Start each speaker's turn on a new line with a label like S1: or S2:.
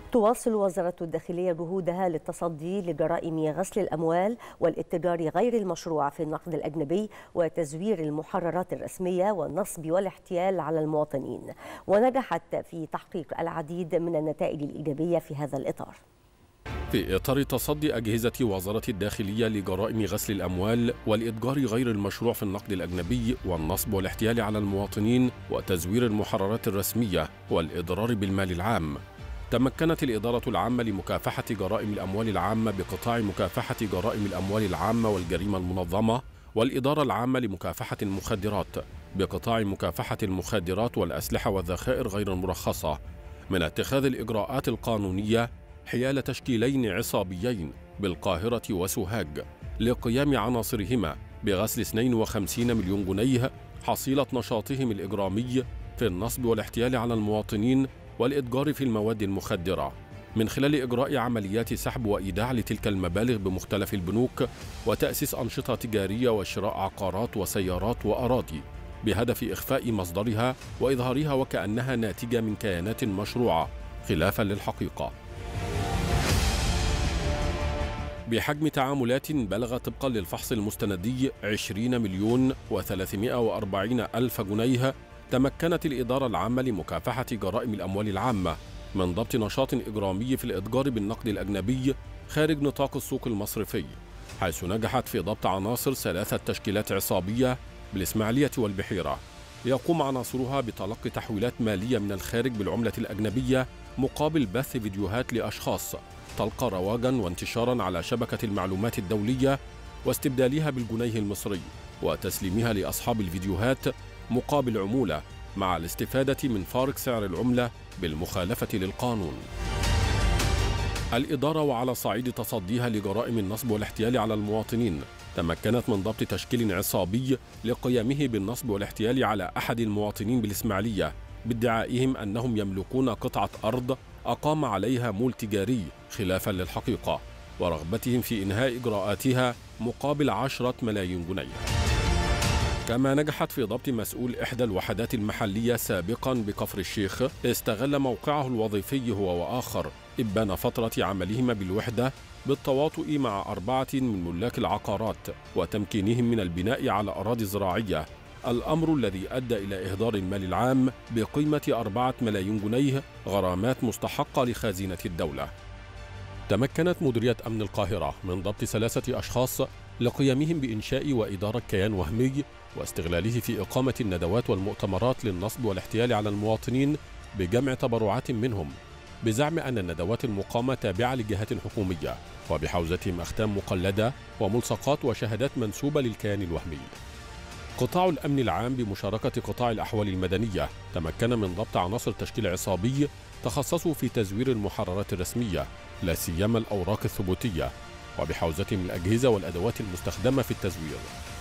S1: تواصل وزارة الداخلية جهودها للتصدي لجرائم غسل الأموال والاتجار غير المشروع في النقد الأجنبي وتزوير المحررات الرسمية والنصب والاحتيال على المواطنين، ونجحت في تحقيق العديد من النتائج الإيجابية في هذا الإطار.
S2: في إطار تصدي أجهزة وزارة الداخلية لجرائم غسل الأموال والإتجار غير المشروع في النقد الأجنبي والنصب والاحتيال على المواطنين وتزوير المحررات الرسمية والإضرار بالمال العام، تمكنت الإدارة العامة لمكافحة جرائم الأموال العامة بقطاع مكافحة جرائم الأموال العامة والجريمة المنظمة والإدارة العامة لمكافحة المخدرات بقطاع مكافحة المخدرات والأسلحة والذخائر غير المرخصة من اتخاذ الإجراءات القانونية حيال تشكيلين عصابيين بالقاهرة وسوهاج لقيام عناصرهما بغسل 52 مليون جنيه حصيلة نشاطهم الإجرامي في النصب والاحتيال على المواطنين والإتجار في المواد المخدرة من خلال إجراء عمليات سحب وإيداع لتلك المبالغ بمختلف البنوك وتأسيس أنشطة تجارية وشراء عقارات وسيارات وأراضي بهدف إخفاء مصدرها وإظهارها وكأنها ناتجة من كيانات مشروعة خلافا للحقيقة. بحجم تعاملات بلغ طبقا للفحص المستندي 20 مليون و340 ألف جنيه، تمكنت الإدارة العامة لمكافحة جرائم الأموال العامة من ضبط نشاط إجرامي في الإتجار بالنقد الأجنبي خارج نطاق السوق المصرفي، حيث نجحت في ضبط عناصر 3 تشكيلات عصابية بالإسماعيلية والبحيرة يقوم عناصرها بتلقي تحويلات مالية من الخارج بالعملة الأجنبية مقابل بث فيديوهات لأشخاص تلقى رواجا وانتشارا على شبكة المعلومات الدولية واستبدالها بالجنيه المصري وتسليمها لأصحاب الفيديوهات مقابل عمولة مع الاستفادة من فارق سعر العملة بالمخالفة للقانون. الإدارة وعلى صعيد تصديها لجرائم النصب والاحتيال على المواطنين تمكنت من ضبط تشكيل عصابي لقيامه بالنصب والاحتيال على أحد المواطنين بالإسماعيلية بادعائهم أنهم يملكون قطعة أرض أقام عليها مول تجاري خلافا للحقيقة ورغبتهم في إنهاء إجراءاتها مقابل 10 ملايين جنيه. كما نجحت في ضبط مسؤول إحدى الوحدات المحلية سابقا بكفر الشيخ استغل موقعه الوظيفي هو وآخر إبان فترة عملهما بالوحدة بالتواطؤ مع 4 من ملاك العقارات وتمكينهم من البناء على أراضي زراعية، الأمر الذي أدى إلى إهدار المال العام بقيمة 4 ملايين جنيه غرامات مستحقة لخزينة الدولة. تمكنت مديرية أمن القاهرة من ضبط 3 أشخاص لقيامهم بإنشاء وإدارة كيان وهمي واستغلاله في إقامة الندوات والمؤتمرات للنصب والاحتيال على المواطنين بجمع تبرعات منهم بزعم أن الندوات المقامة تابعة لجهات حكومية وبحوزتهم أختام مقلدة وملصقات وشهادات منسوبة للكيان الوهمي. قطاع الأمن العام بمشاركة قطاع الأحوال المدنية تمكن من ضبط عناصر تشكيل عصابي تخصصوا في تزوير المحررات الرسمية لا سيما الأوراق الثبوتية وبحوزتهم الأجهزة والأدوات المستخدمة في التزوير.